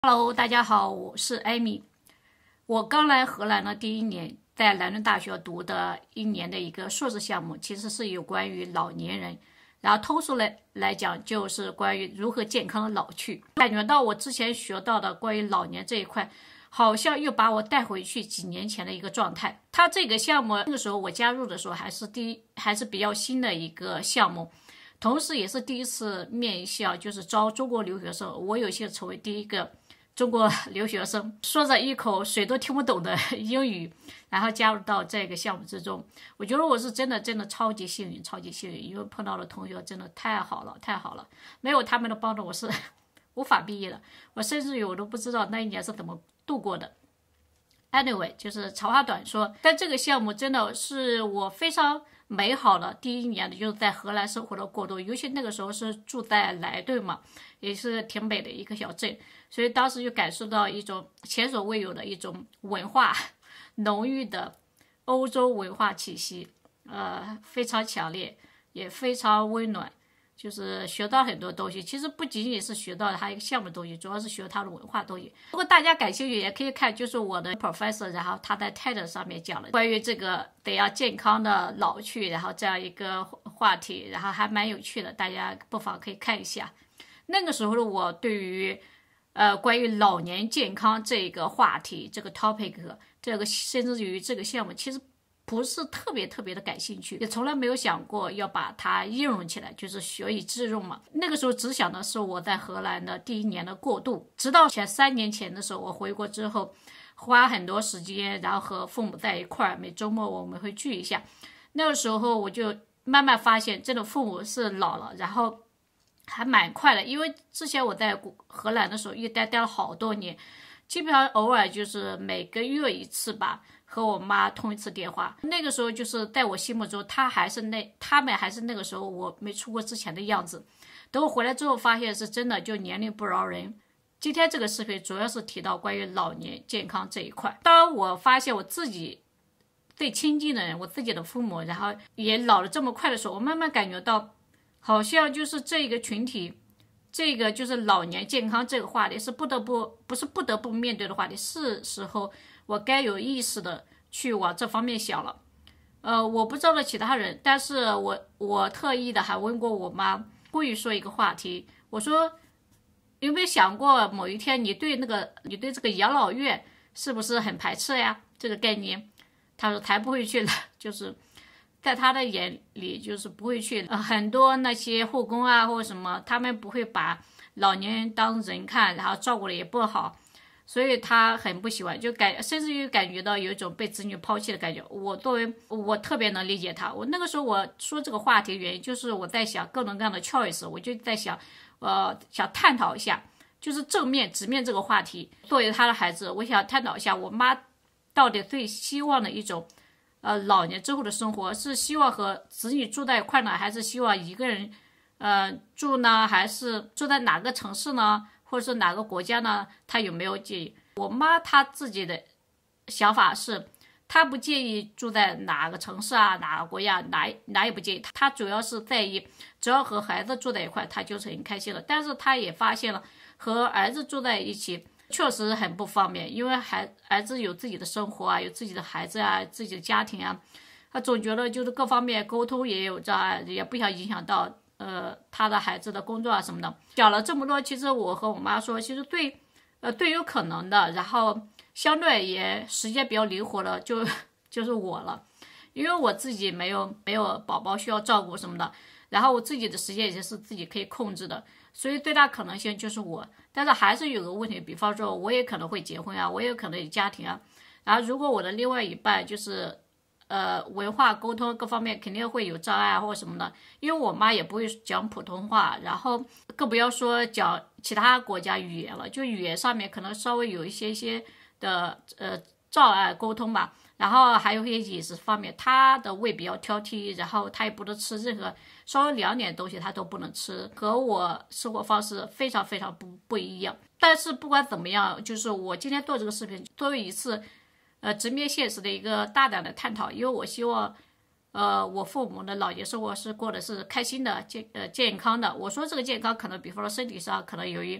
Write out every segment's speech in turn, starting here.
Hello，大家好，我是艾米。我刚来荷兰的第一年，在莱顿大学读的一年的一个硕士项目，其实是有关于老年人，然后通俗来讲，就是关于如何健康的老去。感觉到我之前学到的关于老年这一块，好像又把我带回去几年前的一个状态。它这个项目那个时候我加入的时候还是比较新的一个项目。同时也是第一次面向就是招中国留学生，我有幸成为第一个中国留学生，说着一口水都听不懂的英语，然后加入到这个项目之中。我觉得我是真的超级幸运，超级幸运，因为碰到的同学真的太好了，太好了，没有他们的帮助我是无法毕业的，我甚至于我都不知道那一年是怎么度过的。Anyway， 就是长话短说，但这个项目真的是我非常美好的第一年的，就是在荷兰生活的过渡，尤其那个时候是住在莱顿嘛，也是挺北的一个小镇，所以当时就感受到一种前所未有的一种文化浓郁的欧洲文化气息，非常强烈，也非常温暖。就是学到很多东西，其实不仅仅是学到它一个项目的东西，主要是学它的文化东西。如果大家感兴趣，也可以看就是我的 professor， 然后他在 TED 上面讲了关于这个得要健康的老去，然后这样一个话题，然后还蛮有趣的，大家不妨可以看一下。那个时候的我对于关于老年健康这个话题，这个 topic， 这个甚至于这个项目，其实不是特别的感兴趣，也从来没有想过要把它应用起来，就是学以致用嘛。那个时候只想的是我在荷兰的第一年的过渡，直到3年前的时候，我回国之后，花很多时间，然后和父母在一块儿，每周末我们会聚一下。那个时候我就慢慢发现，真的父母是老了，然后还蛮快的，因为之前我在荷兰的时候一待了好多年，基本上偶尔就是每个月一次吧，和我妈通一次电话。那个时候就是在我心目中，他们还是那个时候我没出国之前的样子。等我回来之后，发现是真的就年龄不饶人。今天这个视频主要是提到关于老年健康这一块。当我发现我自己最亲近的人，我自己的父母，然后也老得这么快的时候，我慢慢感觉到，好像就是这个群体。这个就是老年健康这个话题是不是不得不面对的话题，是时候我该有意识的去往这方面想了。我不知道其他人，但是我特意的还问过我妈，故意说一个话题，我说有没有想过某一天你对这个养老院是不是很排斥呀？这个概念，他说才不会去的，就是在他的眼里就是不会去很多那些护工啊或者什么，他们不会把老年人当人看，然后照顾的也不好，所以他很不喜欢，甚至于感觉到有一种被子女抛弃的感觉。我特别能理解他。我那个时候我说这个话题的原因就是我在想各种各样的 choice， 我就在想想探讨一下，就是正面直面这个话题。作为他的孩子，我想探讨一下我妈到底最希望的一种老年之后的生活，是希望和子女住在一块呢，还是希望一个人住呢，还是住在哪个城市呢，或者是哪个国家呢？他有没有介意？我妈她自己的想法是，她不介意住在哪个城市啊，哪个国家，哪也不介意。她主要是在意，只要和孩子住在一块，她就是很开心的。但是她也发现了，和儿子住在一起确实很不方便，因为儿子有自己的生活啊，有自己的孩子啊，自己的家庭啊，他总觉得就是各方面沟通也有障碍，也不想影响到他的孩子的工作啊什么的。讲了这么多，其实我和我妈说，其实最有可能的，然后相对也时间比较灵活的就是我了，因为我自己没有宝宝需要照顾什么的，然后我自己的时间也是自己可以控制的，所以最大可能性就是我。但是还是有个问题，比方说我也可能会结婚啊，我也可能有家庭啊，然后如果我的另外一半就是文化沟通各方面肯定会有障碍或什么的，因为我妈也不会讲普通话，然后更不要说讲其他国家语言了，就语言上面可能稍微有一些的障碍沟通吧。然后还有一些饮食方面，她的胃比较挑剔，然后她也不能吃任何稍微凉点的东西，她都不能吃，和我生活方式非常不一样。但是不管怎么样，就是我今天做这个视频，作为一次直面现实的一个大胆的探讨，因为我希望我父母的老年生活是过的是开心的健康的。我说这个健康可能比方说身体上可能由于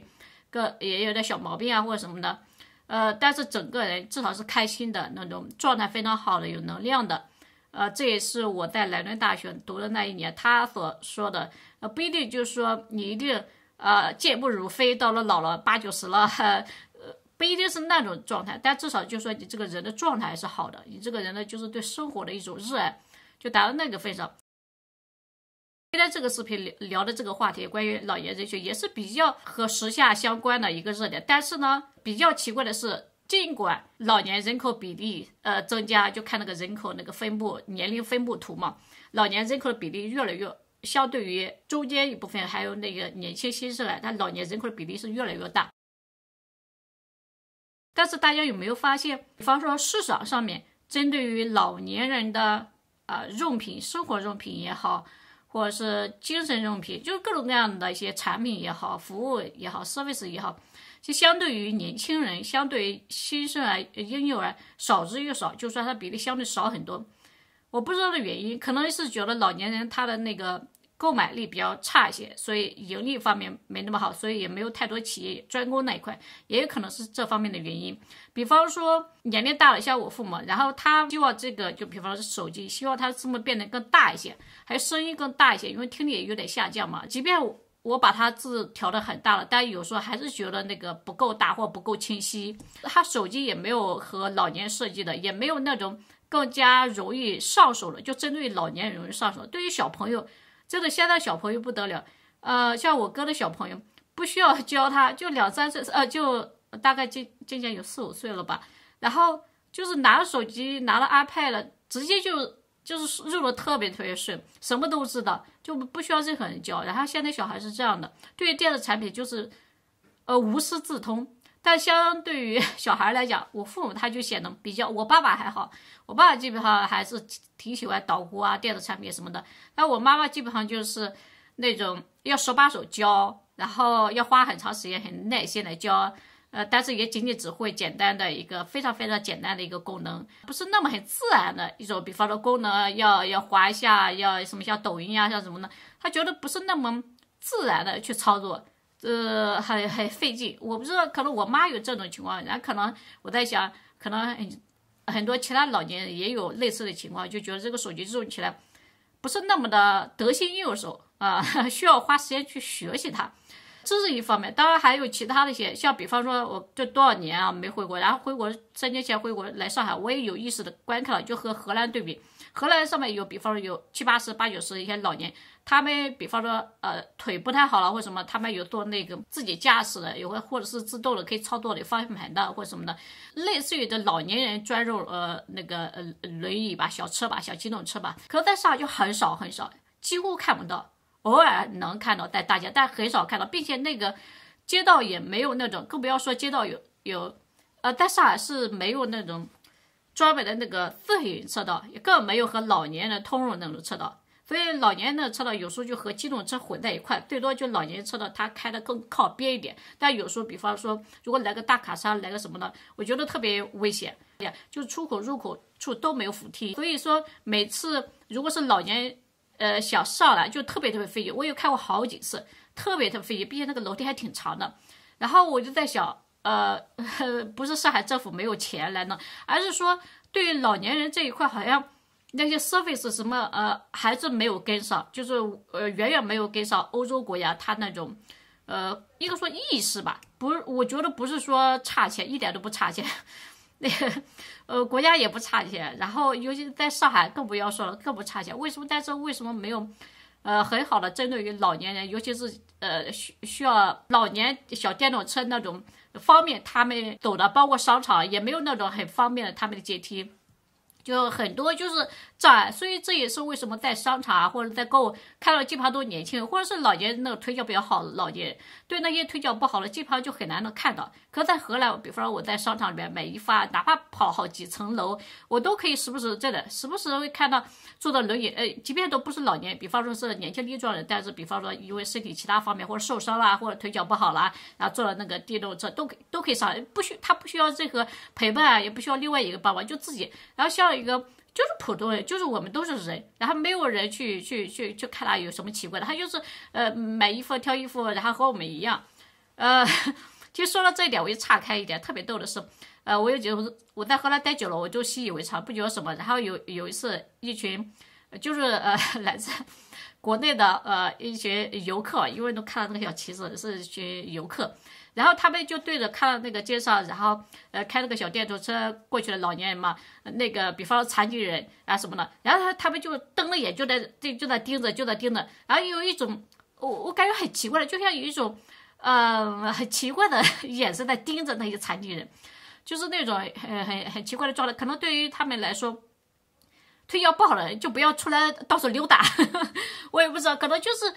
也有点小毛病啊或者什么的，但是整个人至少是开心的那种状态非常好的，有能量的。这也是我在莱顿大学读的那一年他所说的，不一定就是说你一定健步如飞，到了老了80、90了，不一定是那种状态，但至少就是说你这个人的状态是好的，你这个人呢就是对生活的一种热爱，就达到那个份上。现在这个视频聊的这个话题，关于老年人群也是比较和时下相关的一个热点，但是呢，比较奇怪的是，尽管老年人口比例增加，就看那个人口那个分布年龄分布图嘛，老年人口的比例越来越，相对于中间一部分还有那个年轻新生儿，它老年人口的比例是越来越大。但是大家有没有发现，比方说市场上面针对于老年人的用品，生活用品也好，或者是精神用品，就是各种各样的一些产品也好，服务也好 ，service 也好，就相对于年轻人，相对于新生儿、婴幼儿少之又少，就说它比例相对少很多。我不知道的原因，可能是觉得老年人他的那个购买力比较差一些，所以盈利方面没那么好，所以也没有太多企业专攻那一块，也有可能是这方面的原因。比方说年龄大了，像我父母，然后他希望这个，就比方说手机，希望它这么变得更大一些，还有声音更大一些，因为听力也有点下降嘛。即便我把它字调得很大了，但有时候还是觉得那个不够大或不够清晰。它手机也没有和老年设计的，也没有那种更加容易上手的，就针对老年人容易上手。对于小朋友，真的现在小朋友不得了，像我哥的小朋友，不需要教他，就2、3岁，就大概渐渐有4、5岁了吧，然后就是拿了手机，拿了 iPad， 直接就是入的特别顺，什么都知道，就不需要任何人教。然后现在小孩是这样的，对于电子产品就是无师自通。但相对于小孩来讲，我父母他就显得比较，我爸爸还好，我爸爸基本上还是挺喜欢捣鼓啊，电子产品什么的。但我妈妈基本上就是那种要手把手教，然后要花很长时间、很耐心的教。但是也仅仅只会简单的一个非常简单的一个功能，不是那么很自然的一种，比方说功能要滑一下，要什么像抖音啊，像什么的，他觉得不是那么自然的去操作。很费劲，我不知道，可能我妈有这种情况，然后可能我在想，可能很多其他老年人也有类似的情况，就觉得这个手机用起来不是那么的得心应手需要花时间去学习它，这是一方面。当然还有其他的一些，像比方说我这多少年啊没回国，然后回国3年前回国来上海，我也有意识的观看了，就和荷兰对比，荷兰上面有比方说有70、80、90一些老年。他们比方说腿不太好了或什么，他们有做那个自己驾驶的，有或者是自动的可以操作的方向盘的或什么的，类似于的老年人专用那个轮椅吧、小车吧、小机动车吧。可是在上海就很少，几乎看不到，偶尔能看到在大街，但很少看到，并且那个街道也没有那种，更不要说街道有在上海是没有那种专门的那个自行车道，也更没有和老年人通用那种车道。所以老年人的车道有时候就和机动车混在一块，最多就老年人车道它开的更靠边一点，但有时候比方说如果来个大卡车来个什么的，我觉得特别危险，就出口入口处都没有扶梯，所以说每次如果是老年想上来就特别费劲，我有看过好几次，特别费劲，并且那个楼梯还挺长的。然后我就在想不是上海政府没有钱来弄，而是说对于老年人这一块好像那些 service 什么还是没有跟上，就是远远没有跟上欧洲国家它那种应该说意识吧，不是，我觉得不是说差钱，一点都不差钱，那个国家也不差钱，然后尤其在上海更不要说了，更不差钱。为什么？但是为什么没有很好的针对于老年人，尤其是需要老年小电动车那种方便他们走的，包括商场也没有那种很方便的他们的阶梯。就很多就是障碍，所以这也是为什么在商场或者在购物看到基本上都年轻人，或者是老年人那个腿脚比较好的老年人，对那些腿脚不好的基本上就很难能看到。可在荷兰，比方说我在商场里面买衣服啊，哪怕跑好几层楼，我都可以时不时会看到坐的轮椅，即便都不是老年，比方说是年轻力壮人，但是比方说因为身体其他方面或者受伤啦，或者腿脚不好啦，然后坐了那个电动车都可以上，他不需要任何陪伴啊，也不需要另外一个帮忙，就自己，然后像一个就是普通人，就是我们都是人，然后没有人去看他有什么奇怪的，他就是买衣服挑衣服，然后和我们一样， 其实说到这一点，我就岔开一点，特别逗的是，我有觉得我在荷兰待久了，我就习以为常，不觉得什么。然后有一次，一群就是来自国内的一群游客，因为都看到那个小旗子是一群游客，然后他们就对着看到那个街上，然后开那个小电动车过去的老年人嘛，那个比方说残疾人啊什么的，然后他们就瞪了眼，就在盯着，然后有一种我感觉很奇怪的，就像有一种很奇怪的眼神在盯着那些残疾人，就是那种很奇怪的状态，可能对于他们来说。腿脚不好的人就不要出来到处溜达，我也不知道，可能就是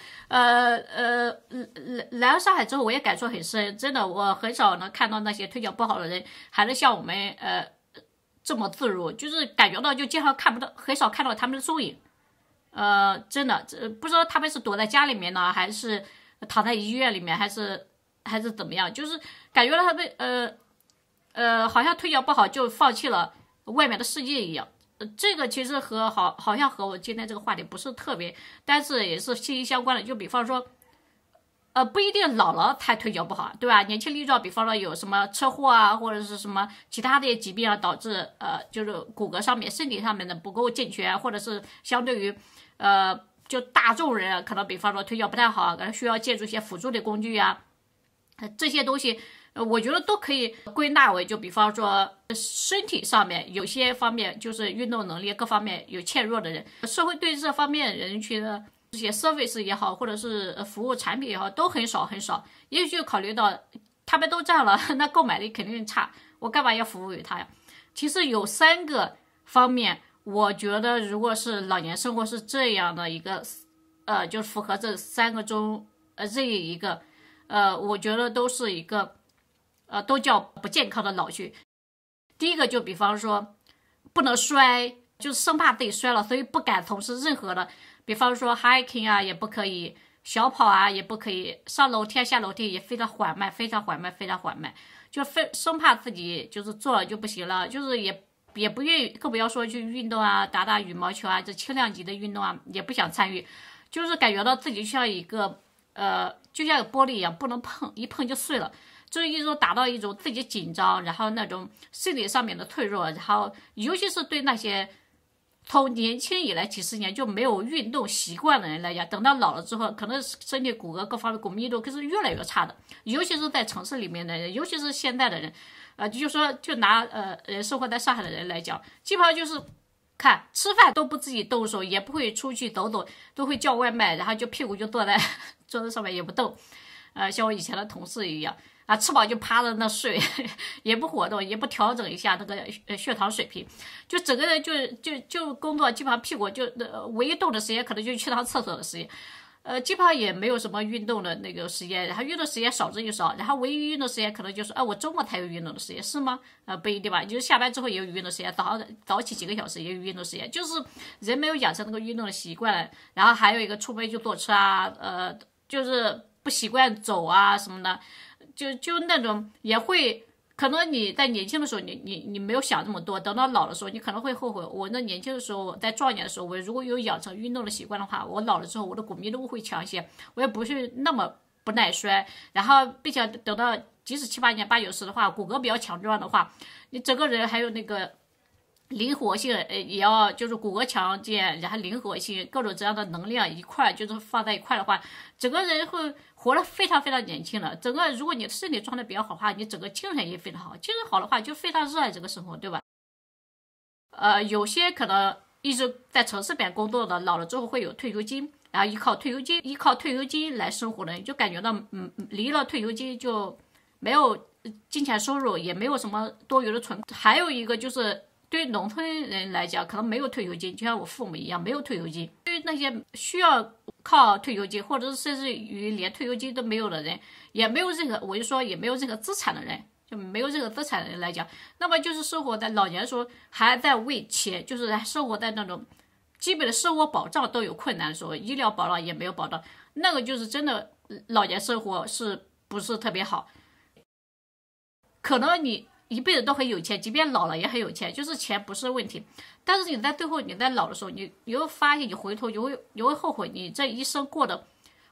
来了上海之后，我也感触很深，真的，我很少能看到那些腿脚不好的人还能像我们这么自如，就是感觉到就经常看不到，很少看到他们的踪影，真的，不知道他们是躲在家里面呢，还是躺在医院里面，还是怎么样，就是感觉到他们好像腿脚不好就放弃了外面的世界一样。这个其实好像和我今天这个话题不是特别，但是也是息息相关的。就比方说，不一定老了才腿脚不好，对吧？年轻力壮，比方说有什么车祸啊，或者是什么其他的疾病啊，导致就是骨骼上面、身体上面的不够健全，或者是相对于就大众人可能比方说腿脚不太好，可能需要借助一些辅助的工具啊，这些东西。我觉得都可以归纳为，就比方说身体上面有些方面就是运动能力各方面有欠弱的人，社会对这方面人群的这些 service 也好，或者是服务产品也好，都很少，也许就考虑到他们都这样了，那购买力肯定差，我干嘛要服务于他呀？其实有3个方面，我觉得如果是老年生活是这样的一个，就是符合这3个中任意一个，我觉得都是一个。都叫不健康的老去。第一个就比方说不能摔，就是生怕自己摔了，所以不敢从事任何的，比方说 hiking 啊也不可以，小跑啊也不可以，上楼梯下楼梯也非常缓慢，就生怕自己就是做了就不行了，就是也不愿意，更不要说去运动啊，打羽毛球啊，这轻量级的运动啊也不想参与，就是感觉到自己像一个就像玻璃一样，不能碰，一碰就碎了。就是一种达到一种自己紧张，然后那种心理上面的脆弱，然后尤其是对那些从年轻以来几十年就没有运动习惯的人来讲，等到老了之后，可能身体骨骼各方面骨密度可是越来越差的，尤其是在城市里面的人，尤其是现在的人，就说就拿生活在上海的人来讲，基本上就是看吃饭都不自己动手，也不会出去走走，都会叫外卖，然后就屁股就坐在桌子上面也不动，像我以前的同事一样。吃饱就趴在那睡，也不活动，也不调整一下那个血糖水平，就整个人就工作，基本上屁股就唯一动的时间可能就去趟厕所的时间，基本上也没有什么运动的那个时间，然后运动时间少之又少，然后唯一运动时间可能就是我周末才有运动的时间，是吗？不一定吧，就是下班之后也有运动时间，早起几个小时也有运动时间，就是人没有养成那个运动的习惯，然后还有一个出门就坐车啊，就是不习惯走啊什么的。就那种也会，可能你在年轻的时候你没有想那么多，等到老的时候你可能会后悔。我那年轻的时候，在壮年的时候，我如果有养成运动的习惯的话，我老了之后我的骨密度会强一些，我也不是那么不耐摔。然后并且等到即使7、8年、8、9、10的话，骨骼比较强壮的话，你整个人还有那个灵活性，也要就是骨骼强健，然后灵活性，各种这样的能量一块就是放在一块的话，整个人会活得非常年轻了。整个如果你的身体状态比较好的话，你整个精神也非常好，精神好的话就非常热爱这个生活，对吧？有些可能一直在城市里面工作的，老了之后会有退休金，然后依靠退休金来生活的，就感觉到离了退休金就没有金钱收入，也没有什么多余的存款。还有一个就是对于农村人来讲，可能没有退休金，就像我父母一样没有退休金。对于那些需要靠退休金，或者是甚至于连退休金都没有的人，也没有任何，我就说也没有任何资产的人，就没有任何资产的人来讲，那么就是生活在老年的时候还在为钱，就是生活在那种基本的生活保障都有困难的时候，医疗保障也没有保障，那个就是真的老年生活是不是特别好？可能你一辈子都很有钱，即便老了也很有钱，就是钱不是问题。但是你在最后你在老的时候，你会发现，你回头你会后悔，你这一生过得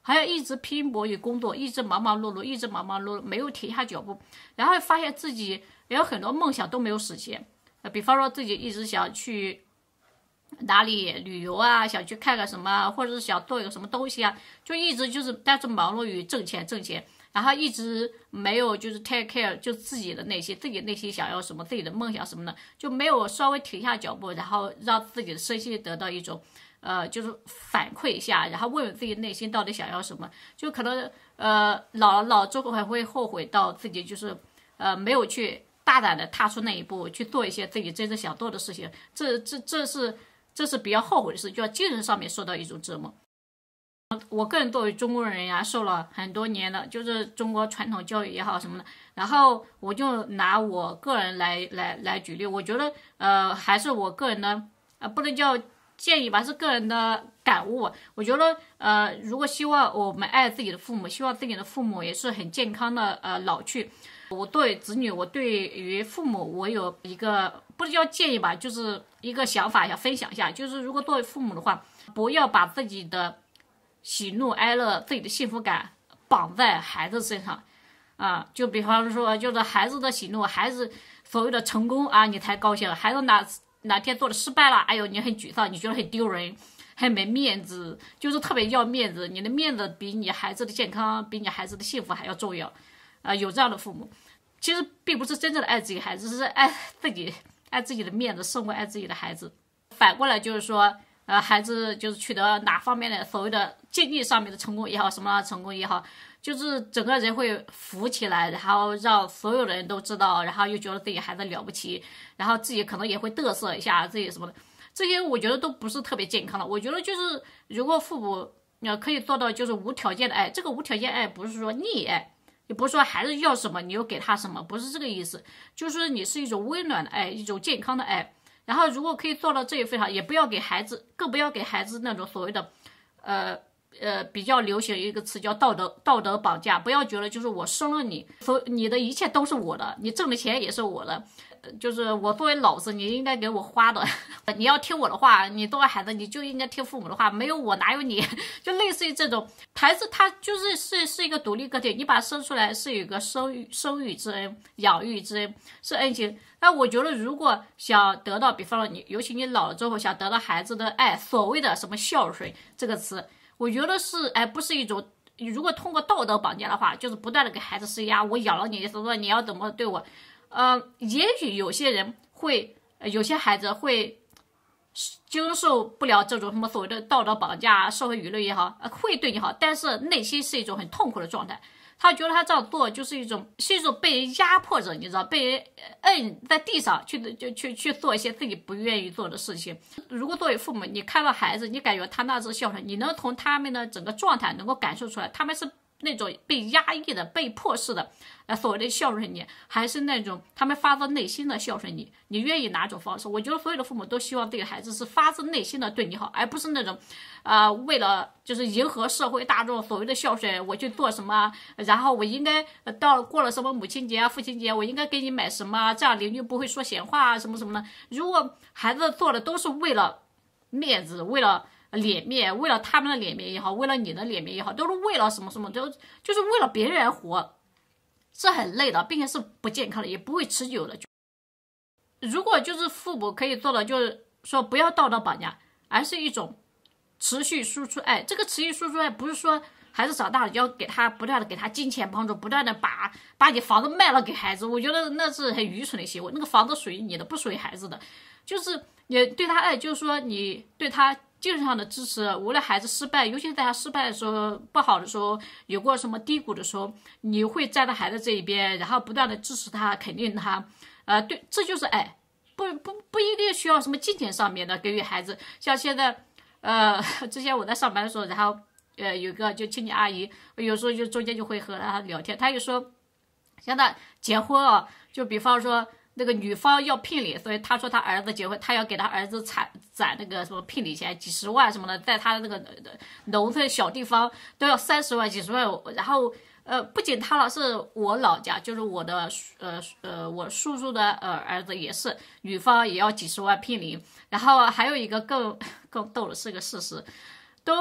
还要一直拼搏于工作，一直忙忙碌碌，一直忙忙碌碌，没有停下脚步，然后发现自己也有很多梦想都没有实现。比方说自己一直想去哪里旅游啊，想去看看什么，或者是想做一个什么东西啊，就一直就是但是忙碌于挣钱，然后一直没有就是 take care 就自己的内心，自己内心想要什么，自己的梦想什么的，就没有稍微停下脚步，然后让自己的身心得到一种就是反馈一下，然后问问自己内心到底想要什么，就可能老之后还会后悔到自己就是没有去大胆的踏出那一步，去做一些自己真正想做的事情，这是比较后悔的事，就要精神上面受到一种折磨。我个人作为中国人呀，受了很多年的，就是中国传统教育也好什么的，然后我就拿我个人来举例，我觉得还是我个人的不能叫建议吧，是个人的感悟。我觉得如果希望我们爱自己的父母，希望自己的父母也是很健康的老去，我作为子女，我对于父母我有一个不能叫建议吧，就是一个想法想分享一下，就是如果作为父母的话，不要把自己的喜怒哀乐、自己的幸福感绑在孩子身上啊，就比方说，就是孩子的喜怒，孩子所谓的成功啊，你才高兴；孩子哪天做的失败了，哎呦，你很沮丧，你觉得很丢人，很没面子，就是特别要面子，你的面子比你孩子的健康、比你孩子的幸福还要重要啊！有这样的父母，其实并不是真正的爱自己孩子，是爱自己的面子胜过爱自己的孩子。反过来就是说。孩子就是取得哪方面的所谓的经济上面的成功也好，什么成功也好，就是整个人会浮起来，然后让所有的人都知道，然后又觉得自己孩子了不起，然后自己可能也会嘚瑟一下自己什么的，这些我觉得都不是特别健康的。我觉得就是如果父母可以做到就是无条件的爱，这个无条件爱不是说溺爱，也不是说孩子要什么你就给他什么，不是这个意思，就是你是一种温暖的爱，一种健康的爱。然后如果可以做到这一份上，也不要给孩子，更不要给孩子那种所谓的比较流行一个词叫道德绑架，不要觉得就是我生了你，你的一切都是我的，你挣的钱也是我的，就是我作为老子，你应该给我花的，你要听我的话，你作为孩子你就应该听父母的话，没有我哪有你，就类似于这种。孩子他就是一个独立个体，你把他生出来是有一个生育之恩、养育之恩，是恩情。那我觉得如果想得到，比方说你，尤其你老了之后想得到孩子的爱，所谓的什么孝顺这个词，我觉得是不是一种，如果通过道德绑架的话，就是不断的给孩子施压，我养了你，什么你要怎么对我，也许有些人会，有些孩子会经受不了这种什么所谓的道德绑架、社会舆论也好，会对你好，但是内心是一种很痛苦的状态。他觉得他这样做就是一种被人压迫着，你知道，被人摁在地上去做一些自己不愿意做的事情。如果作为父母，你看到孩子，你感觉他那是孝顺，你能从他们的整个状态能够感受出来，他们是那种被压抑的、被迫式的，所谓的孝顺你，还是那种他们发自内心的孝顺你？你愿意哪种方式？我觉得所有的父母都希望自己的孩子是发自内心的对你好，而不是那种，为了就是迎合社会大众所谓的孝顺，我去做什么，然后我应该过了什么母亲节啊、父亲节，我应该给你买什么，这样邻居不会说闲话啊，什么什么的。如果孩子做的都是为了面子，为了脸面，为了他们的脸面也好，为了你的脸面也好，都是为了什么什么，就是为了别人而活，是很累的，并且是不健康的，也不会持久的。如果就是父母可以做的，就是说不要道德绑架，而是一种持续输出爱。这个持续输出爱不是说孩子长大了就要给他不断的给他金钱帮助，不断的把你房子卖了给孩子，我觉得那是很愚蠢的行为。那个房子属于你的，不属于孩子的。就是你对他爱，就是说你对他精神上的支持，无论孩子失败，尤其是在他失败的时候、不好的时候、有过什么低谷的时候，你会站在孩子这一边，然后不断的支持他、肯定他。对，这就是爱，不一定需要什么金钱上面的给予孩子。像现在，之前我在上班的时候，然后有个就亲戚阿姨，有时候就中间就会和他聊天，他就说，现在结婚啊，就比方说那个女方要聘礼，所以他说他儿子结婚，他要给他儿子攒那个什么聘礼钱，几十万什么的，在他的那个农村小地方都要30万、几十万，然后。不仅他了，是我老家，就是我的我叔叔的儿子也是，女方也要几十万聘礼，然后还有一个更逗的是个事实，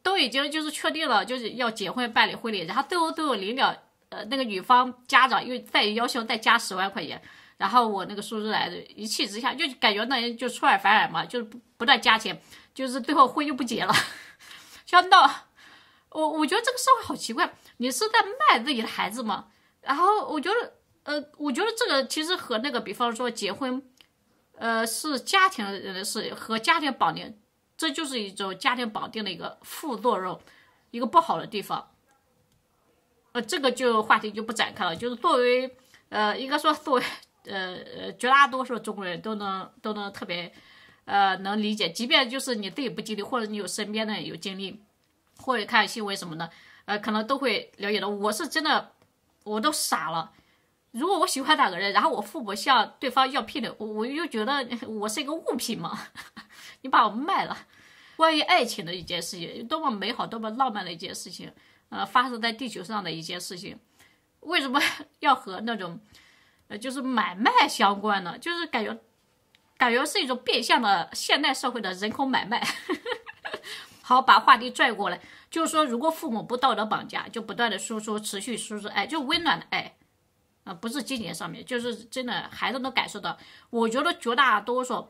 都已经就是确定了，就是要结婚办理婚礼，然后最后都有临了，那个女方家长又再要求再加10万块钱，然后我那个叔叔来的一气之下，就感觉那人就出尔反尔嘛，就是不断加钱，就是最后婚又不结了，想到我觉得这个社会好奇怪，你是在卖自己的孩子吗？然后我觉得这个其实和那个比方说结婚，是家庭的事和家庭绑定。这就是一种家庭绑定的一个副作用，一个不好的地方。这个话题就不展开了。就是作为应该说作为绝大多数中国人都能特别能理解，即便就是你自己不经历，或者你有身边的人有经历，或者看新闻什么的，可能都会了解到。我是真的，我都傻了。如果我喜欢哪个人，然后我父母向对方要聘礼，我又觉得我是一个物品嘛，你把我卖了。关于爱情的一件事情，多么美好、多么浪漫的一件事情，发生在地球上的一件事情，为什么要和那种就是买卖相关呢？就是感觉是一种变相的现代社会的人口买卖。好，把话题拽过来，就是说，如果父母不道德绑架，就不断的持续输出爱，就温暖的爱。不是金钱上面，就是真的孩子能感受到。我觉得绝大多数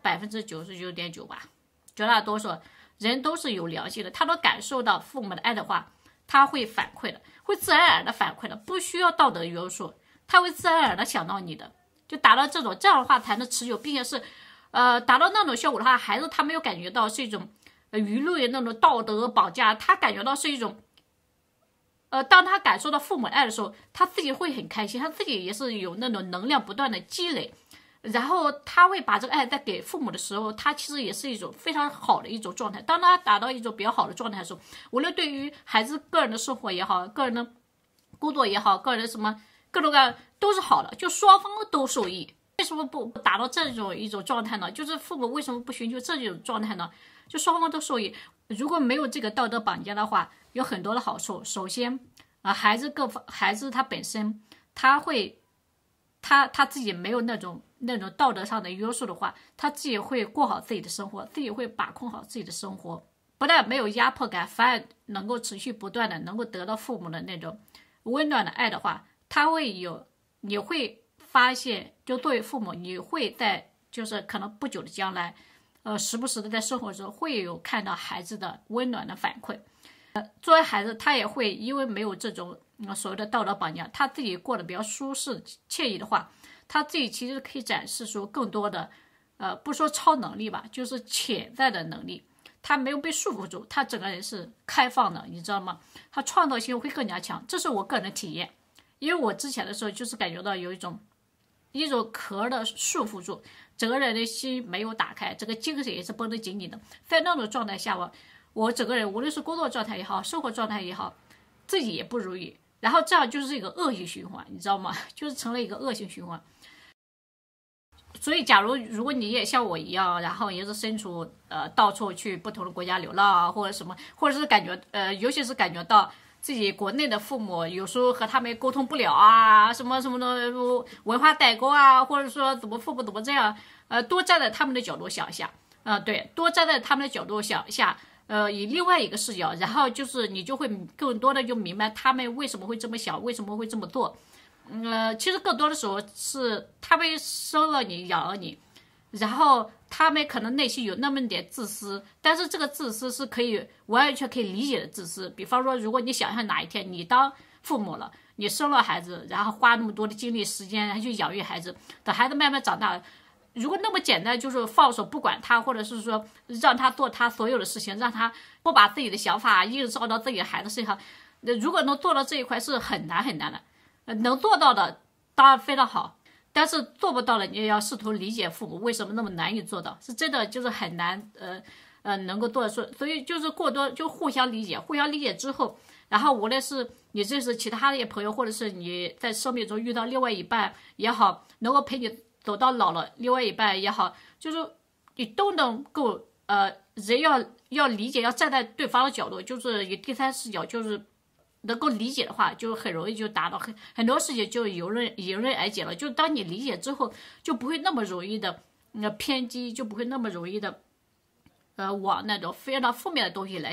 99.9%吧，绝大多数人都是有良心的，他能感受到父母的爱的话，他会反馈的，会自然而然的反馈的，不需要道德约束，他会自然而然的想到你的，就达到这样的话才能持久，并且是达到那种效果的话，孩子他没有感觉到是一种舆论那种道德绑架，他感觉到是一种。当他感受到父母爱的时候，他自己会很开心，他自己也是有那种能量不断的积累，然后他会把这个爱再给父母的时候，他其实也是一种非常好的一种状态。当他达到一种比较好的状态的时候，无论对于孩子个人的生活也好，个人的工作也好，个人的什么各种各样都是好的，就双方都受益。为什么不达到这种一种状态呢？就是父母为什么不寻求这种状态呢？就双方都受益。如果没有这个道德绑架的话，有很多的好处。首先，孩子他本身他自己没有那种道德上的约束的话，他自己会过好自己的生活，自己会把控好自己的生活，不但没有压迫感，反而能够持续不断的能够得到父母的那种温暖的爱的话，你会发现，就作为父母，你会在就是可能不久的将来。时不时的在生活中会有看到孩子的温暖的反馈，作为孩子他也会因为没有这种所谓的道德绑架，他自己过得比较舒适惬意的话，他自己其实可以展示出更多的不说超能力吧，就是潜在的能力，他没有被束缚住，他整个人是开放的，你知道吗？他创造性会更加强，这是我个人的体验。因为我之前的时候就是感觉到有一种壳的束缚住，整个人的心没有打开，这个精神也是绷得紧紧的。在那种状态下，我整个人无论是工作状态也好，生活状态也好，自己也不如意，然后这样就是一个恶性循环，你知道吗？就是成了一个恶性循环。所以如果你也像我一样，然后也是身处到处去不同的国家流浪啊，或者什么，或者是感觉尤其是感觉到自己国内的父母有时候和他们沟通不了啊，什么什么的文化代沟啊，或者说怎么父母怎么这样，多站在他们的角度想一下，对，多站在他们的角度想一下，以另外一个视角，然后就是你就会更多的就明白他们为什么会这么想，为什么会这么做。其实更多的时候是他们生了你，养了你，然后他们可能内心有那么点自私，但是这个自私是可以完全可以理解的自私。比方说，如果你想象哪一天你当父母了，你生了孩子，然后花那么多的精力时间然后去养育孩子，等孩子慢慢长大了，如果那么简单就是放手不管他，或者是说让他做他所有的事情，让他不把自己的想法映照到自己的孩子身上，如果能做到这一块是很难很难的。能做到的当然非常好，但是做不到的你也要试图理解父母为什么那么难以做到，是真的就是很难能够做得出。所以就是过多就互相理解之后，然后无论是你这是其他的朋友，或者是你在生命中遇到另外一半也好，能够陪你走到老了另外一半也好，就是你都能够人要理解，要站在对方的角度，就是以第三视角，就是能够理解的话，就很容易就达到很多事情就迎刃而解了。就当你理解之后，就不会那么容易的偏激，就不会那么容易的往那种非常负面的东西来想，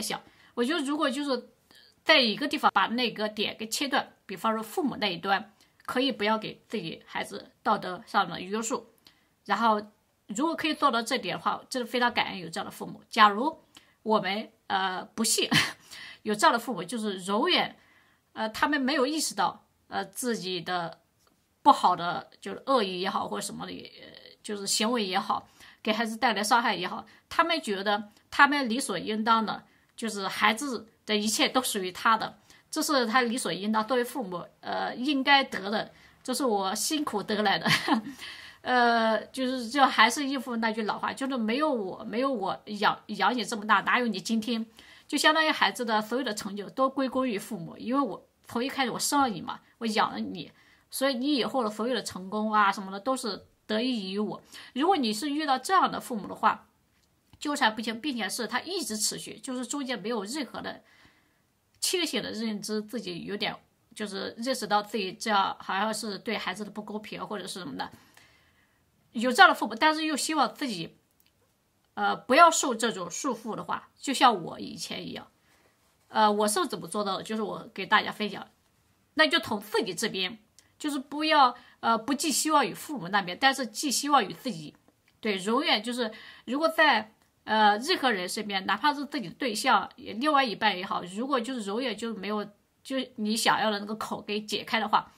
我觉得如果就是在一个地方把那个点给切断，比方说父母那一端，可以不要给自己孩子道德上的约束，然后如果可以做到这点的话，真的非常感恩有这样的父母。假如我们不幸有这样的父母，就是永远他们没有意识到自己的不好的就是恶意也好，或者什么的就是行为也好，给孩子带来伤害也好，他们觉得他们理所应当的，就是孩子的一切都属于他的，这是他理所应当作为父母应该得的，这是我辛苦得来的。就还是应付那句老话，就是没有我养你这么大，哪有你今天？就相当于孩子的所有的成就都归功于父母，因为我从一开始我生了你嘛，我养了你，所以你以后的所有的成功啊什么的都是得益于我。如果你是遇到这样的父母的话，纠缠不清，并且是他一直持续，就是中间没有任何的清醒的认知，自己有点就是认识到自己这样好像是对孩子的不公平或者是什么的。有这样的父母，但是又希望自己，不要受这种束缚的话，就像我以前一样，我是怎么做到的？就是我给大家分享，那就从自己这边，就是不要不寄希望于父母那边，但是寄希望于自己，对，永远就是如果在任何人身边，哪怕是自己的对象，另外一半也好，如果就是永远就是没有就你想要的那个口给解开的话，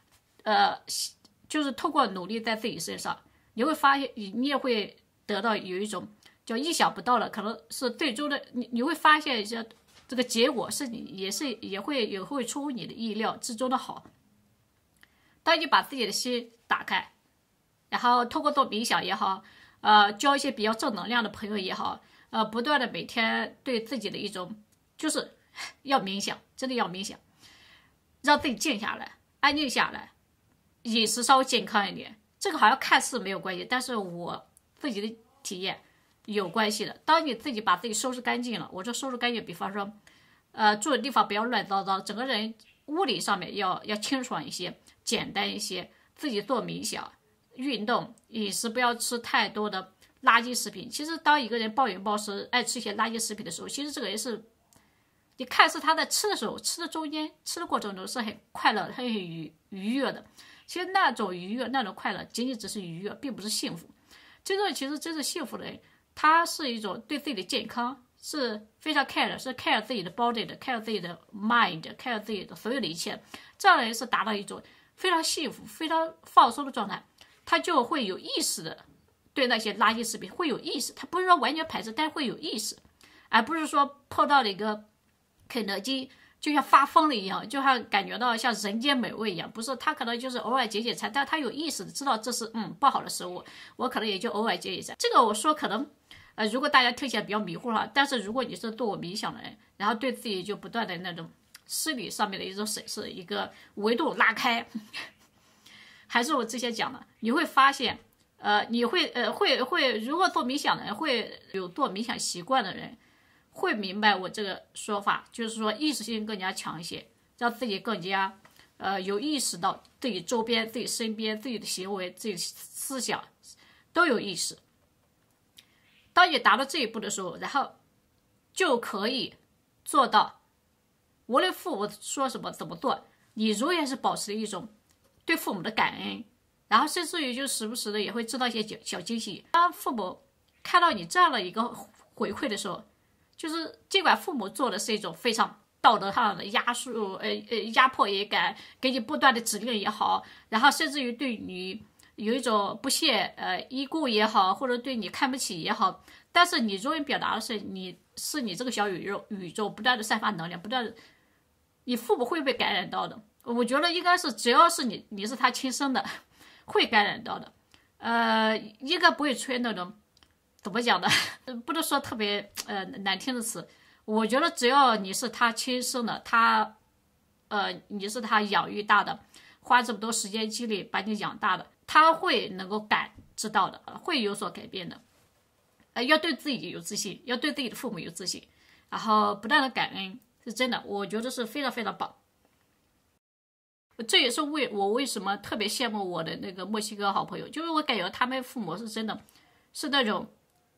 就是通过努力在自己身上。你会发现，你也会得到有一种叫意想不到的，可能是最终的，你会发现一些这个结果是你也会出乎你的意料之中的好。当你把自己的心打开，然后通过做冥想也好，交一些比较正能量的朋友也好，不断的每天对自己的一种就是要冥想，真的要冥想，让自己静下来，安静下来，饮食稍微健康一点。这个好像看似没有关系，但是我自己的体验有关系的。当你自己把自己收拾干净了，我这收拾干净，比方说，住的地方不要乱糟糟，整个人物理上面要清爽一些，简单一些，自己做冥想、运动，饮食不要吃太多的垃圾食品。其实当一个人暴饮暴食，爱吃一些垃圾食品的时候，其实这个人是，你看似他在吃的时候，吃的中间、吃的过程中是很快乐、很愉悦的。其实那种愉悦、那种快乐，仅仅只是愉悦，并不是幸福。真正其实真正幸福的人，他是一种对自己的健康是非常 care 的，是 care 自己的 body 的 ，care 自己的 mind，care 自己的所有的一切。这样的人是达到一种非常幸福、非常放松的状态，他就会有意识的对那些垃圾食品会有意识，他不是说完全排斥，但会有意识，而不是说碰到了一个肯德基。就像发疯了一样，就像感觉到像人间美味一样，不是他可能就是偶尔解解馋，但他有意识的知道这是不好的食物，我可能也就偶尔解一下。这个我说可能如果大家听起来比较迷糊了，但是如果你是做过冥想的人，然后对自己就不断的那种心理上面的一种审视，一个维度拉开，还是我之前讲的，你会发现你会如果做冥想的人，会有做冥想习惯的人。会明白我这个说法，就是说意识性更加强一些，让自己更加有意识到自己周边、自己身边、自己的行为、自己的思想都有意识。当你达到这一步的时候，然后就可以做到，无论父母说什么怎么做，你永远是保持一种对父母的感恩，然后甚至于就时不时的也会制造一些小惊喜。当父母看到你这样的一个回馈的时候，就是尽管父母做的是一种非常道德上的压迫也敢给你不断的指令也好，然后甚至于对你有一种不屑依顾也好，或者对你看不起也好，但是你永远表达的是你这个小宇宙不断的散发能量，不断的，你父母会被感染到的。我觉得应该是只要是你是他亲生的，会感染到的，应该不会出现那种。怎么讲的？不能说特别难听的词。我觉得只要你是他亲生的，你是他养育大的，花这么多时间精力把你养大的，他会能够感知到的，会有所改变的。要对自己有自信，要对自己的父母有自信，然后不断的感恩，是真的，我觉得是非常非常棒。这也是我为什么特别羡慕我的那个墨西哥好朋友，就是我感觉他们父母是真的是那种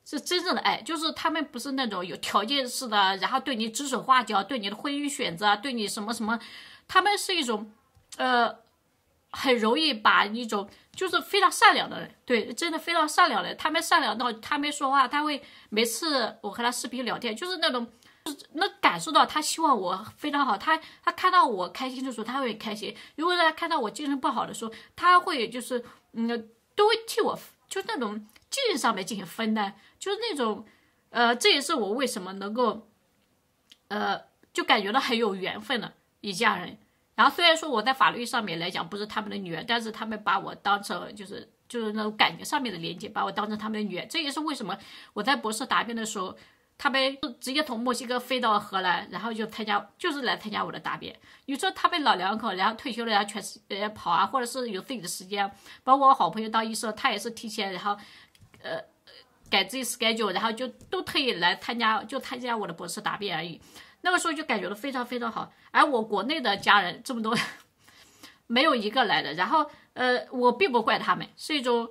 是真正的爱，就是他们不是那种有条件式的，然后对你指手画脚，对你的婚姻选择，对你什么什么，他们是一种，很容易把一种就是非常善良的人，对，真的非常善良的人，他们善良到他们说话，他会每次我和他视频聊天，就是那种。能感受到他希望我非常好，他看到我开心的时候，他会开心；如果他看到我精神不好的时候，他会就是都会替我就那种精神上面进行分担，就是那种这也是我为什么能够就感觉到很有缘分的一家人。然后虽然说我在法律上面来讲不是他们的女儿，但是他们把我当成就是那种感情上面的连接，把我当成他们的女儿。这也是为什么我在博士答辩的时候。他们直接从墨西哥飞到荷兰，然后就是来参加我的答辩。你说他们老两口，然后退休了，然后全是跑啊，或者是有自己的时间，包括我好朋友当医生，他也是提前，然后改自己 schedule， 然后就都特意来参加我的博士答辩而已。那个时候就感觉到非常非常好。而我国内的家人这么多，没有一个来的。然后我并不怪他们，是一种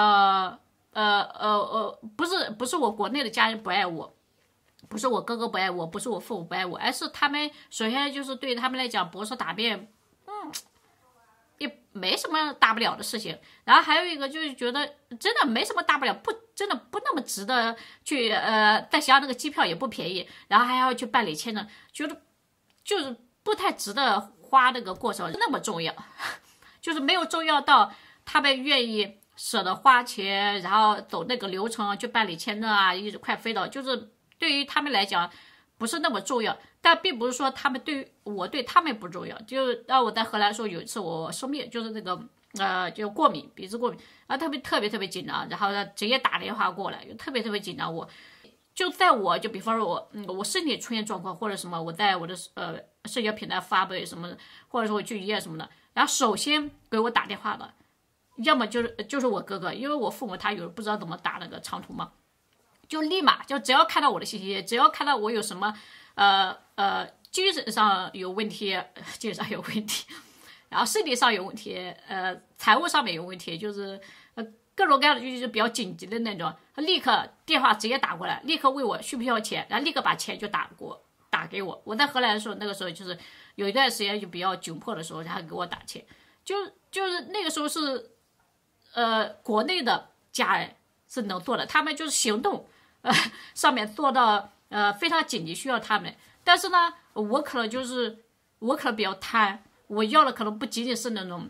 不是我国内的家人不爱我。不是我哥哥不爱我，不是我父母不爱我，而是他们首先就是对他们来讲，博士答辩，也没什么大不了的事情。然后还有一个就是觉得真的没什么大不了，真的不那么值得去再想那个机票也不便宜，然后还要去办理签证，觉得就是不太值得花那个过程那么重要，就是没有重要到他们愿意舍得花钱，然后走那个流程去办理签证啊，一直快飞到就是。对于他们来讲不是那么重要，但并不是说他们对他们不重要。就让我在荷兰的时候，有一次我生病，就是那个就过敏，鼻子过敏，然后特别紧张，然后直接打电话过来，就特别紧张。我就在我就比方说我身体出现状况或者什么，我在我的社交平台发布什么的，或者说我去医院什么的，然后首先给我打电话的，要么就是我哥哥，因为我父母他有不知道怎么打那个长途嘛。就立马就只要看到我的信息，只要看到我有什么精神上有问题，然后身体上有问题，财务上面有问题，就是各种各样的就是比较紧急的那种，立刻电话直接打过来，立刻为我需不需要钱，然后立刻把钱就打给我。我在荷兰的时候，那个时候就是有一段时间就比较窘迫的时候，然后给我打钱，就是那个时候是国内的家人是能做的，他们就是行动。上面做到非常紧急需要他们，但是呢，我可能比较贪，我要的可能不仅仅是那种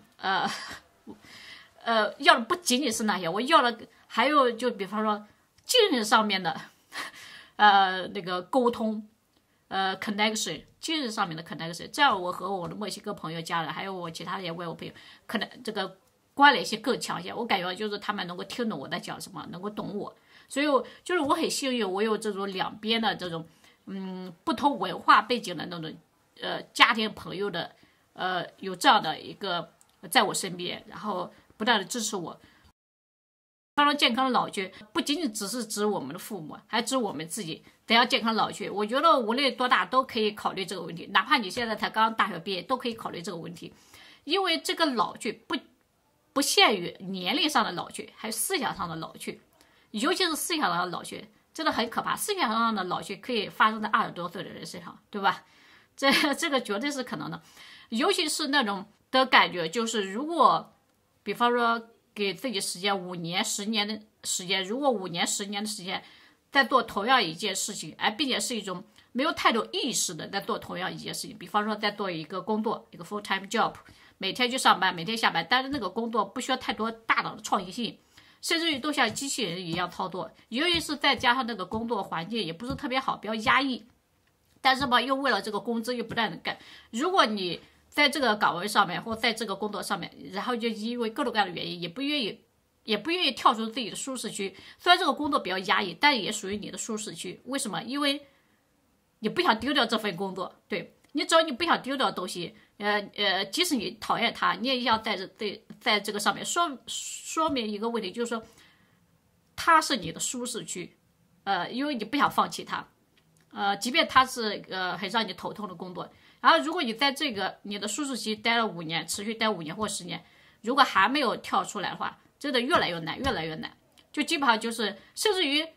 要的不仅仅是那些，我要的还有就比方说精神上面的那个沟通connection， 精神上面的 connection， 这样我和我的墨西哥朋友家人还有我其他的外国朋友可能这个关联性更强一些，我感觉就是他们能够听懂我在讲什么，能够懂我。所以就是我很幸运，我有这种两边的这种不同文化背景的那种家庭朋友的有这样的一个在我身边，然后不断的支持我。当然，健康的老去不仅仅只是指我们的父母，还指我们自己得要健康老去。我觉得无论多大都可以考虑这个问题，哪怕你现在才刚大学毕业，都可以考虑这个问题，因为这个老去不限于年龄上的老去，还有思想上的老去。尤其是思想上的老去真的很可怕，思想上的老去可以发生在20多岁的人身上，对吧？这个绝对是可能的，尤其是那种的感觉，就是如果比方说给自己时间5年10年的时间，如果5年10年的时间在做同样一件事情，并且是一种没有太多意识的在做同样一件事情，比方说在做一个工作，一个 full time job， 每天去上班，每天下班，但是那个工作不需要太多大脑的创新性。甚至于都像机器人一样操作，由于是再加上那个工作环境也不是特别好，比较压抑，但是吧又为了这个工资又不断的干。如果你在这个岗位上面或在这个工作上面，然后就因为各种各样的原因也不愿意跳出自己的舒适区，虽然这个工作比较压抑，但也属于你的舒适区。为什么？因为你不想丢掉这份工作，对，你只要你不想丢掉东西，即使你讨厌它，你也要在这个上面说明一个问题，就是说它是你的舒适区，因为你不想放弃它，即便它是很让你头痛的工作。然后如果你在这个你的舒适区待了5年，持续待5年或10年，如果还没有跳出来的话，真的越来越难，就基本上就是甚至于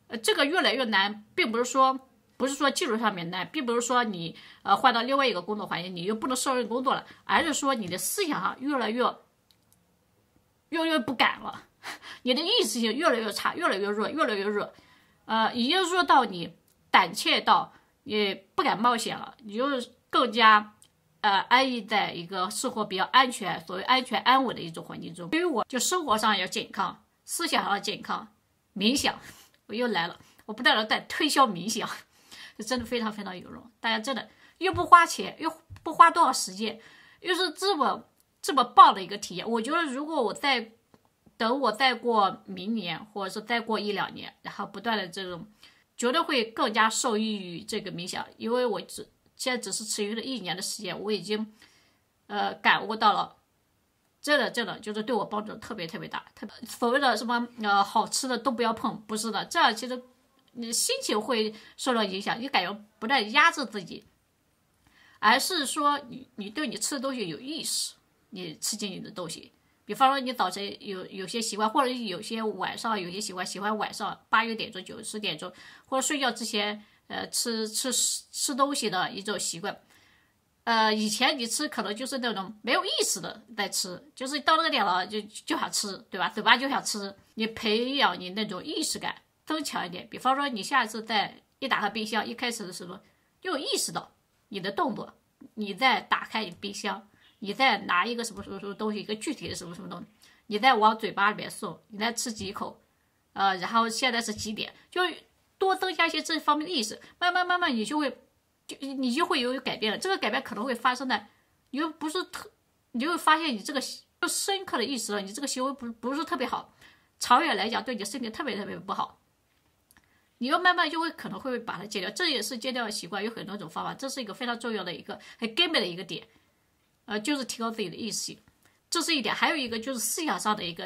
这个越来越难，并不是说技术上面难，并不是说你换到另外一个工作环境你又不能胜任工作了，而是说你的思想上越来越不敢了，你的意识性越来越差，越来越弱，越来越弱，已经弱到你胆怯到你不敢冒险了，你就是更加安逸在一个生活比较安全，所谓安全安稳的一种环境中。对于我就生活上要健康，思想上健康，冥想，我又来了，我不断的在推销冥想。真的非常非常有用，大家真的又不花钱，又不花多少时间，又是这么棒的一个体验。我觉得如果等我再过明年，或者是再过1-2年，然后不断的这种，绝对会更加受益于这个冥想，因为我现在只是持续了1年的时间，我已经感悟到了，真的就是对我帮助特别特别大。所谓的什么好吃的都不要碰，不是的，这样其实你心情会受到影响，你感觉不再压制自己，而是说你对你吃的东西有意识，你吃进你的东西。比方说你早晨有些习惯，或者有些晚上有些喜欢晚上8、9点钟、9、10点钟，或者睡觉之前吃东西的一种习惯。以前你吃可能就是那种没有意识的在吃，就是到那个点了就想吃，对吧？嘴巴就想吃。你培养你那种意识感，增强一点。比方说你下次一打开冰箱，一开始的时候就有意识到你的动作，你在打开你冰箱，你在拿一个什么东西，一个具体的什么东西，你在往嘴巴里面送，你在吃几口，然后现在是几点，就多增加一些这方面的意识，慢慢你就会有改变了。这个改变可能会发生在你就会发现你这个就深刻的意识了，你这个行为不是特别好，长远来讲对你身体特别特别不好。你又慢慢就可能会把它戒掉，这也是戒掉的习惯，有很多种方法，这是一个非常重要的一个很根本的一个点，就是提高自己的意识性，这是一点。还有一个就是思想上的一个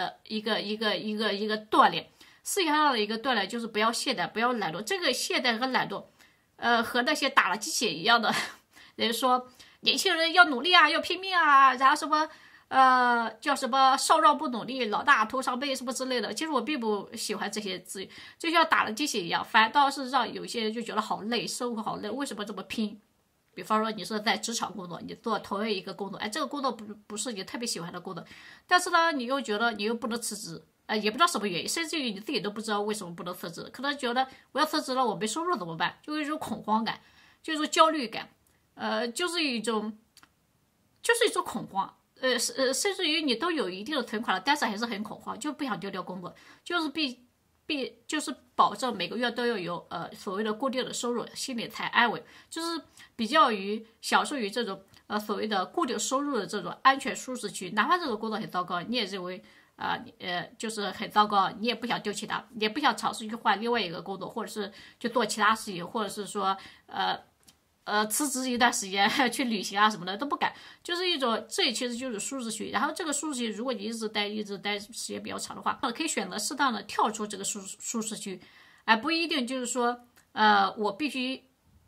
锻炼，思想上的一个锻炼就是不要懈怠，不要懒惰。这个懈怠和懒惰，和那些打了鸡血一样的人说，年轻人要努力啊，要拼命啊，然后什么。叫什么少壮不努力，老大徒伤悲什么之类的。其实我并不喜欢这些字，就像打了鸡血一样，反倒是让有些人就觉得好累，生活好累，为什么这么拼？比方说你是在职场工作，你做同一个工作，这个工作不是你特别喜欢的工作，但是呢，你又觉得你又不能辞职，也不知道什么原因，甚至于你自己都不知道为什么不能辞职，可能觉得我要辞职了，我没收入怎么办？就有一种恐慌感，就是焦虑感，就是一种恐慌。甚至于你都有一定的存款了，但是还是很恐慌，就不想丢掉工作，就是就是保证每个月都要有所谓的固定的收入，心里才安稳，就是比较于享受于这种所谓的固定收入的这种安全舒适区，哪怕这个工作很糟糕，你也认为就是很糟糕，你也不想丢弃它，也不想尝试去换另外一个工作，或者是去做其他事情，或者是说辞职一段时间去旅行啊什么的都不敢，就是一种这其实就是舒适区。然后这个舒适区，如果你一直待时间比较长的话，可以选择适当的跳出这个舒适区，而不一定就是说我必须，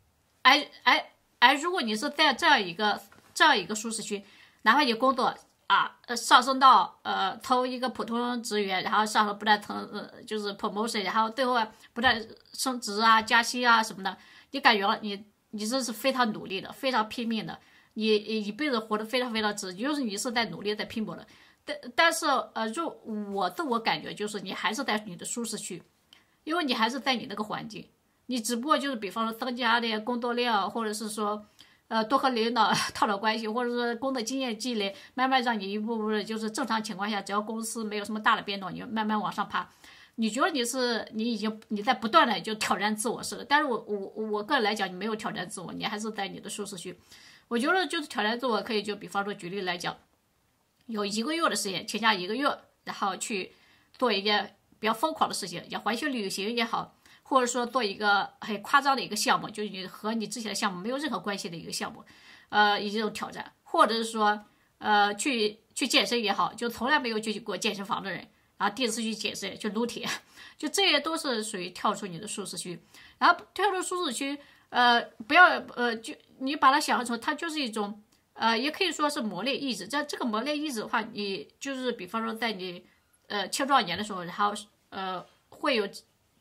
如果你是在这样一个舒适区，哪怕你工作上升到从一个普通职员，然后上升不断就是 promotion， 然后最后不断升职啊加薪啊什么的，你感觉了你这是非常努力的，非常拼命的，你一辈子活得非常非常值，就是你是在努力在拼搏的。但是我自我感觉就是你还是在你的舒适区，因为你还是在你那个环境，你只不过就是比方说增加点工作量，或者是说多和领导套讨关系，或者说工作经验积累，慢慢让你一步步的，就是正常情况下，只要公司没有什么大的变动，你慢慢往上爬。你觉得你在不断的就挑战自我似的，但是我个人来讲，你没有挑战自我，你还是在你的舒适区。我觉得就是挑战自我，可以就比方说举例来讲，有1个月的时间，请假1个月，然后去做一件比较疯狂的事情，也环球旅行也好，或者说做一个很夸张的一个项目，就是你和你之前的项目没有任何关系的一个项目，以这种挑战，或者是说去健身也好，就从来没有去过健身房的人。然后第一次去健身去撸铁，就这些都是属于跳出你的舒适区。然后跳出舒适区，不要就你把它想象成它就是一种也可以说是磨练意志。这个磨练意志的话，你就是比方说在你青壮年的时候，然后会有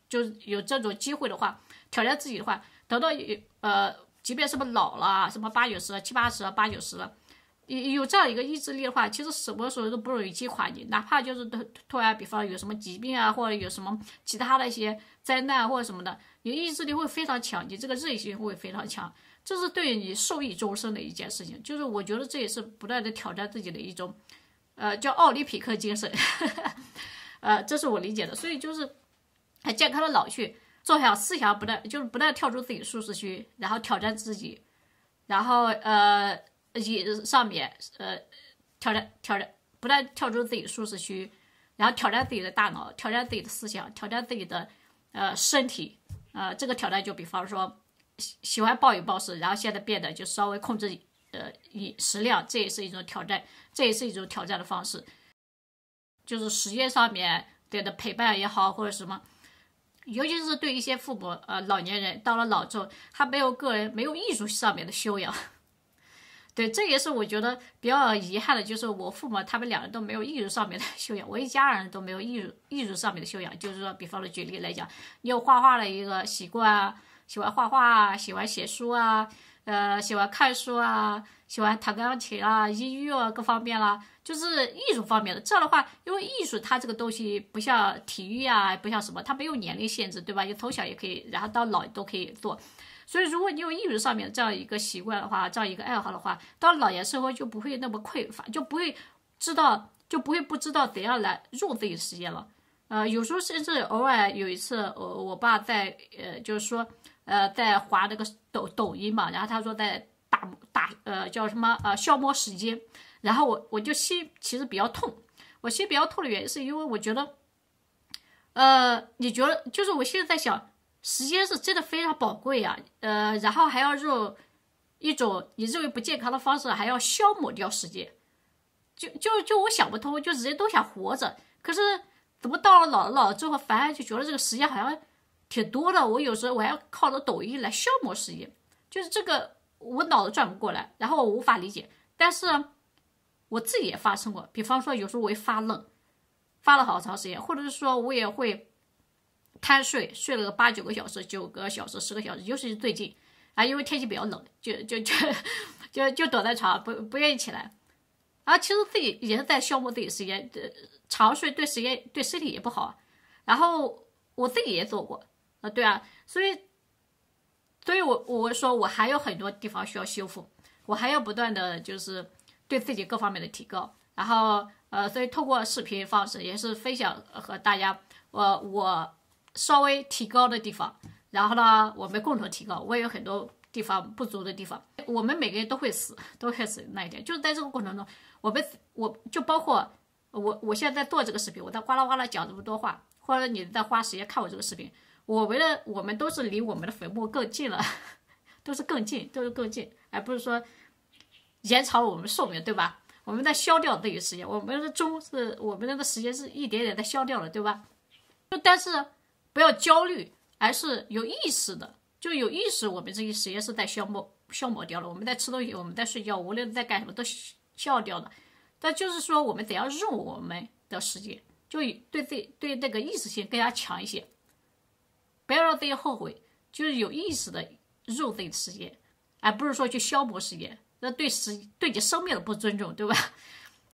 就是有这种机会的话，挑战自己的话，等到即便什么老了，什么80、70、80、90了，有这样一个意志力的话，其实什么时候都不容易击垮你，哪怕就是突然，比方有什么疾病啊，或者有什么其他的一些灾难或者什么的，你意志力会非常强，你这个韧性会非常强，这是对你受益终身的一件事情。就是我觉得这也是不断的挑战自己的一种，叫奥林匹克精神，这是我理解的。所以就是健康的老去，做好思想不断跳出自己的舒适区，然后挑战自己，然后上面挑战，不断跳出自己的舒适区，然后挑战自己的大脑，挑战自己的思想，挑战自己的身体。这个挑战就比方说喜欢暴饮暴食，然后现在变得就稍微控制饮食量，这也是一种挑战，这也是一种挑战的方式。就是时间上面的陪伴也好，或者什么。尤其是对一些父母，老年人到了老之后，他没有艺术上面的修养，对，这也是我觉得比较遗憾的，就是我父母他们两人都没有艺术上面的修养，我一家人都没有艺术上面的修养。就是说，比方说举例来讲，你有画画的一个习惯啊，喜欢画画啊，喜欢写书啊，喜欢看书啊，喜欢弹钢琴啊，音乐啊各方面啦，就是艺术方面的。这样的话，因为艺术它这个东西不像体育啊，不像什么，它没有年龄限制，对吧？你从小也可以，然后到老都可以做。所以，如果你有艺术上面这样一个习惯的话，这样一个爱好的话，到老年生活就不会那么匮乏，就不会不知道怎样来用自己的时间了。有时候甚至偶尔有一次，我爸在就是说在滑那个抖音嘛，然后他说在叫什么消磨时间，然后我就心其实比较痛，我心比较痛的原因是因为我觉得，你觉得就是我现在在想。时间是真的非常宝贵啊，然后还要用一种你认为不健康的方式，还要消磨掉时间，就我想不通，就人都想活着，可是怎么到了老了之后，反而就觉得这个时间好像挺多的，我有时候我还要靠着抖音来消磨时间，就是这个我脑子转不过来，然后我无法理解，但是我自己也发生过，比方说有时候我会发愣，发了好长时间，或者是说我也会。贪睡了个8、9个小时、9个小时、10个小时，尤其是最近啊，因为天气比较冷，就躲在床上不愿意起来。啊，其实自己也是在消磨自己时间，长睡对身体也不好。然后我自己也做过，对啊，所以我说我还有很多地方需要修复，我还要不断的就是对自己各方面的提高。然后所以通过视频方式也是分享和大家，我。稍微提高的地方，然后呢，我们共同提高。我也有很多地方不足的地方，我们每个人都会死那一点。就是在这个过程中，我就包括我现在在做这个视频，我在哗啦哗啦讲这么多话，或者你在花时间看我这个视频，我们都是离我们的坟墓更近了，都是更近，而不是说延长我们寿命，对吧？我们在消掉自己的时间，我们的时间是一点点在消掉了，对吧？但是。不要焦虑，而是有意识的，就有意识，我们这些时间是在消磨掉了。我们在吃东西，我们在睡觉，无论在干什么都消掉的。但就是说，我们怎样用我们的时间，就对那个意识性更加强一些，不要让自己后悔，就是有意识的用自己的时间，而不是说去消磨时间，那对你生命的不尊重，对吧？